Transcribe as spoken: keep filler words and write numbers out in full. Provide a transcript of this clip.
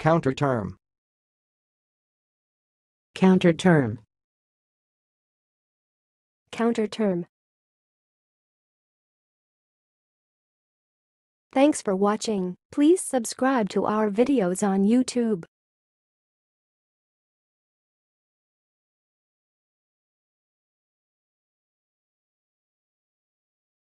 Counterterm. counterterm, counterterm. Thanks for watching. Please subscribe to our videos on YouTube.